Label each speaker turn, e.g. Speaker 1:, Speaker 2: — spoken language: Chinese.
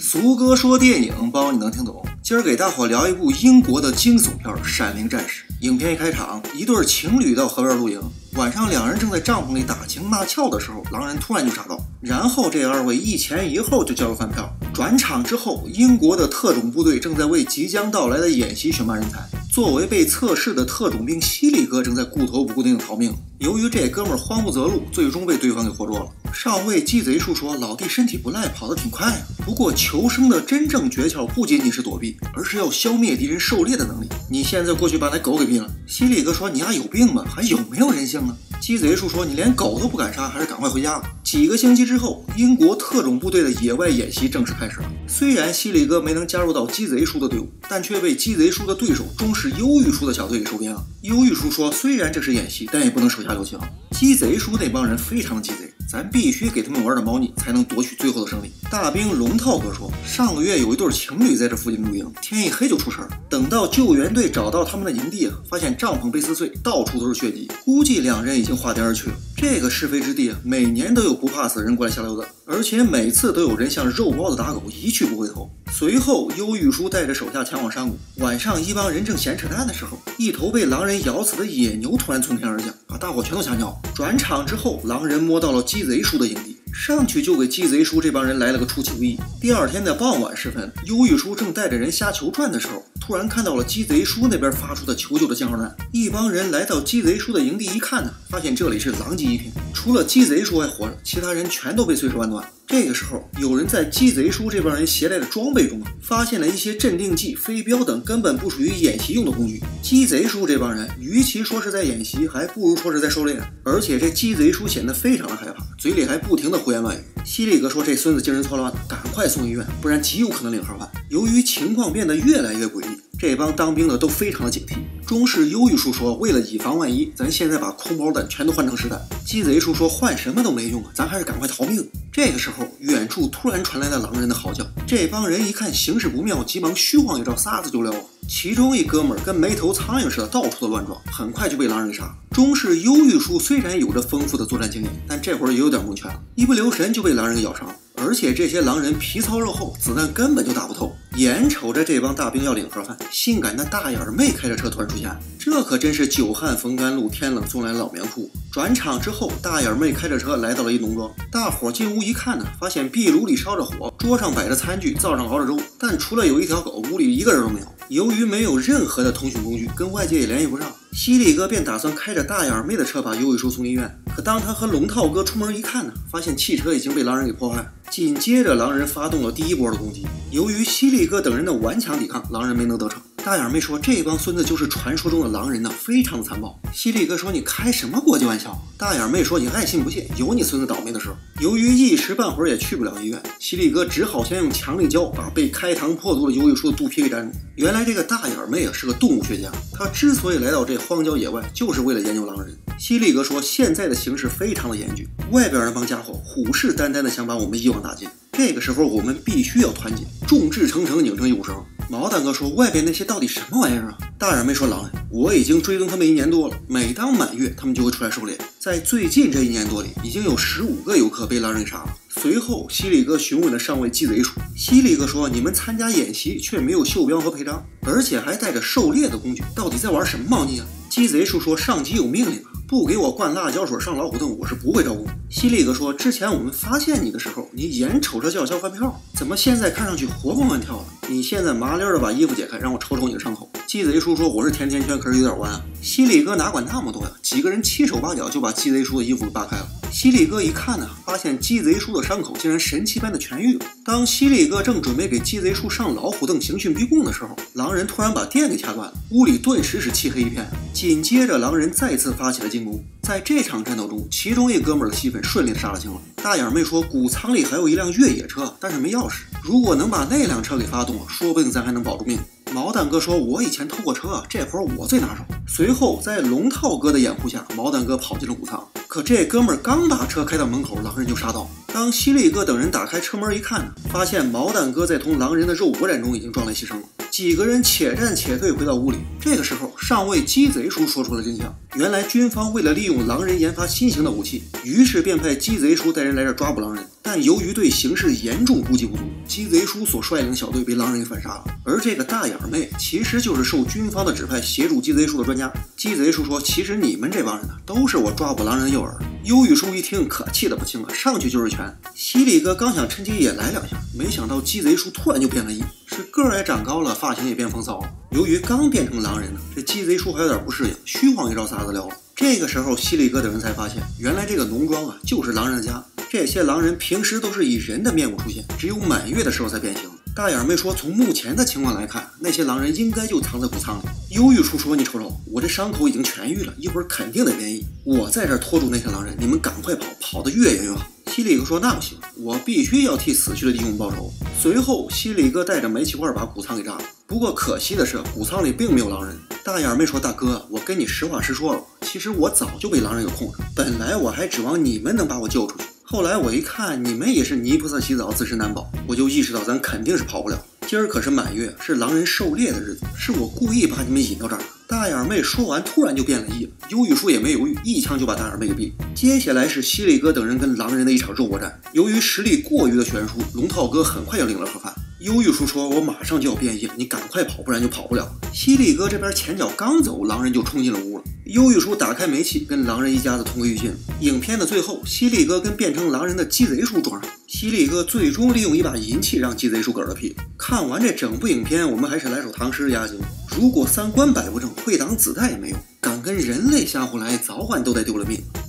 Speaker 1: 苏哥说电影，包你能听懂。今儿给大伙聊一部英国的惊悚片《闪灵战士》。影片一开场，一对情侣到河边露营，晚上两人正在帐篷里打情骂俏的时候，狼人突然就杀到，然后这二位一前一后就交流饭票。转场之后，英国的特种部队正在为即将到来的演习选拔人才。作为被测试的特种兵犀利哥正在顾头不顾腚的逃命，由于这哥们慌不择路，最终被对方给活捉了。上尉鸡贼叔说：“老弟身体不赖，跑得挺快呀。不过求生的真正诀窍不仅仅是躲避，而是要消灭敌人狩猎的能力。你现在过去把那狗给毙了。”犀利哥说：“你丫有病吧？还有没有人性啊？”鸡贼叔说：“你连狗都不敢杀，还是赶快回家吧。”几个星期之后，英国特种部队的野外演习正式开始了。虽然犀利哥没能加入到鸡贼叔的队伍，但却被鸡贼叔的对手中士忧郁叔的小队给收编了。忧郁叔说：“虽然这是演习，但也不能手下留情。鸡贼叔那帮人非常的鸡贼，咱必须给他们玩点猫腻，才能夺取最后的胜利。”大兵龙套哥说：“上个月有一对情侣在这附近露营，天一黑就出事了。等到救援队找到他们的营地发现帐篷被撕碎，到处都是血迹，估计两人已经化蝶而去了。这个是非之地每年都有不怕死的人过来下溜达，而且每次都有人像肉包子打狗，一去不回头。”随后，忧郁叔带着手下前往山谷。晚上，一帮人正闲扯淡的时候，一头被狼人咬死的野牛突然从天而降，把大伙全都吓尿。转场之后，狼人摸到了鸡贼叔的营地，上去就给鸡贼叔这帮人来了个出其不意。第二天的傍晚时分，忧郁叔正带着人瞎求转的时候，突然看到了鸡贼叔那边发出的求救的信号弹。一帮人来到鸡贼叔的营地一看呢，发现这里是狼藉一片，除了鸡贼叔还活着，其他人全都被碎尸万段。这个时候，有人在鸡贼叔这帮人携带的装备中发现了一些镇定剂、飞镖等根本不属于演习用的工具。鸡贼叔这帮人与其说是在演习，还不如说是在狩猎。而且这鸡贼叔显得非常的害怕，嘴里还不停的胡言乱语。犀利哥说：“这孙子精神错乱了，赶快送医院，不然极有可能领盒饭。”由于情况变得越来越诡异，这帮当兵的都非常的警惕。中士忧郁叔说：“为了以防万一，咱现在把空包弹全都换成实弹。”鸡贼叔说：“换什么都没用啊，咱还是赶快逃命。”这个时候，远处突然传来了狼人的嚎叫。这帮人一看形势不妙，急忙虚晃一招，撒子就撩。其中一哥们儿跟没头苍蝇似的，到处的乱撞，很快就被狼人杀。中士忧郁叔虽然有着丰富的作战经验，但这会儿也有点蒙圈了，一不留神就被狼人给咬伤了。而且这些狼人皮糙肉厚，子弹根本就打不透。眼瞅着这帮大兵要领盒饭，性感的大眼妹开着车突然出现，这可真是久旱逢甘露，天冷送来老棉裤。转场之后，大眼妹开着车来到了一农庄，大伙进屋一看呢，发现壁炉里烧着火，桌上摆着餐具，灶上熬着粥，但除了有一条狗，屋里一个人都没有。由于没有任何的通讯工具，跟外界也联系不上，犀利哥便打算开着大眼妹的车把忧郁叔送医院。可当他和龙套哥出门一看呢，发现汽车已经被狼人给破坏。紧接着，狼人发动了第一波的攻击。由于犀利哥等人的顽强抵抗，狼人没能得逞。大眼妹说：“这帮孙子就是传说中的狼人呢，非常的残暴。”犀利哥说：“你开什么国际玩笑？”大眼妹说：“你爱信不信，有你孙子倒霉的时候。”由于一时半会儿也去不了医院，犀利哥只好先用强力胶把被开膛破肚的忧郁叔的肚皮给粘住。原来这个大眼妹是个动物学家，她之所以来到这荒郊野外，就是为了研究狼人。犀利哥说：“现在的形势非常的严峻，外边那帮家伙虎视眈眈的想把我们一网打尽。这个时候我们必须要团结，众志成城，拧成一股绳。”毛大哥说：“外边那些到底什么玩意儿啊？”大眼妹说：“狼人，我已经追踪他们1年多了，每当满月，他们就会出来狩猎。在最近这1年多里，已经有15个游客被狼人杀了。”随后，犀利哥询问了上尉鸡贼叔。犀利哥说：“你们参加演习却没有袖标和徽章，而且还带着狩猎的工具，到底在玩什么猫腻啊？”鸡贼叔说：“上级有命令啊，不给我灌辣椒水上老虎洞，我是不会招供。”犀利哥说：“之前我们发现你的时候，你眼瞅着就要交饭票，怎么现在看上去活蹦乱跳了？你现在麻利的把衣服解开，让我瞅瞅你的伤口。”鸡贼叔说：“我是甜甜圈，可是有点弯啊。”犀利哥哪管那么多呀，几个人七手八脚就把鸡贼叔的衣服给扒开了。犀利哥一看呢，发现鸡贼叔的伤口竟然神奇般的痊愈了。当犀利哥正准备给鸡贼叔上老虎凳刑讯逼供的时候，狼人突然把电给掐断了，屋里顿时是漆黑一片。紧接着，狼人再次发起了进攻。在这场战斗中，其中一哥们儿的戏份顺利的杀了青了。大眼妹说：“谷仓里还有一辆越野车，但是没钥匙。如果能把那辆车给发动，说不定咱还能保住命。”毛蛋哥说：“我以前偷过车，这活我最拿手。”随后，在龙套哥的掩护下，毛蛋哥跑进了谷仓。可这哥们儿刚把车开到门口，狼人就杀到。当犀利哥等人打开车门一看呢，发现毛蛋哥在同狼人的肉搏战中已经壮烈牺牲了。几个人且战且退回到屋里。这个时候，上尉鸡贼叔说出了真相：原来军方为了利用狼人研发新型的武器，于是便派鸡贼叔带人来这抓捕狼人。 但由于对形势严重估计不足，鸡贼叔所率领的小队被狼人给反杀了。而这个大眼妹其实就是受军方的指派协助鸡贼叔的专家。鸡贼叔说：“其实你们这帮人呢，都是我抓捕狼人的诱饵。”忧郁叔一听，可气得不轻了，上去就是拳。犀利哥刚想趁机也来两下，没想到鸡贼叔突然就变了异，是个儿也长高了，发型也变风骚了。由于刚变成狼人呢，这鸡贼叔还有点不适应，虚晃一招撒子撩了。这个时候，犀利哥等人才发现，原来这个农庄啊，就是狼人的家。这些狼人平时都是以人的面目出现，只有满月的时候才变形。大眼妹说，从目前的情况来看，那些狼人应该就藏在谷仓里。忧郁叔说：“你瞅瞅，我这伤口已经痊愈了，一会儿肯定得变异。我在这儿拖住那些狼人，你们赶快跑，跑得越远越好。”犀利哥说：“那不行，我必须要替死去的弟兄报仇。”随后，犀利哥带着煤气罐把谷仓给炸了。不过可惜的是，谷仓里并没有狼人。大眼妹说：“大哥，我跟你实话实说了，其实我早就被狼人给控制，本来我还指望你们能把我救出去。后来我一看你们也是泥菩萨洗澡，自身难保，我就意识到咱肯定是跑不了。今儿可是满月，是狼人狩猎的日子，是我故意把你们引到这儿的。”大眼妹说完，突然就变了异了。忧郁叔也没犹豫，一枪就把大眼妹给毙。接下来是犀利哥等人跟狼人的一场肉搏战。由于实力过于的悬殊，龙套哥很快就领了盒饭。忧郁叔说：“我马上就要变异了，你赶快跑，不然就跑不了。”犀利哥这边前脚刚走，狼人就冲进了屋了。忧郁叔打开煤气，跟狼人一家子同归于尽了。影片的最后，犀利哥跟变成狼人的鸡贼叔撞上，犀利哥最终利用一把银器让鸡贼叔嗝了屁。看完这整部影片，我们还是来首唐诗压惊：如果三观摆不正，会挡子弹也没用，敢跟人类相互来，早晚都得丢了命。